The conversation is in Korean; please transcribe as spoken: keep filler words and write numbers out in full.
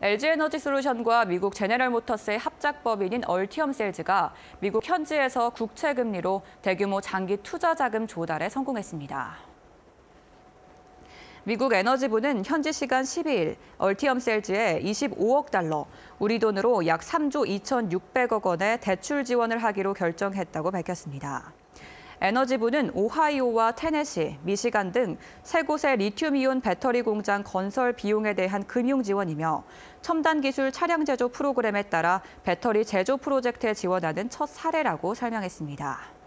엘지에너지솔루션과 미국 제네럴모터스의 합작법인인 얼티엄셀즈가 미국 현지에서 국채 금리로 대규모 장기 투자 자금 조달에 성공했습니다. 미국 에너지부는 현지 시간 십이 일 얼티엄셀즈에 이십오억 달러, 우리 돈으로 약 삼조 이천육백억 원의 대출 지원을 하기로 결정했다고 밝혔습니다. 에너지부는 오하이오와 테네시, 미시간 등 세 곳의 리튬이온 배터리 공장 건설 비용에 대한 금융 지원이며 첨단 기술 차량 제조 프로그램에 따라 배터리 제조 프로젝트에 지원하는 첫 사례라고 설명했습니다.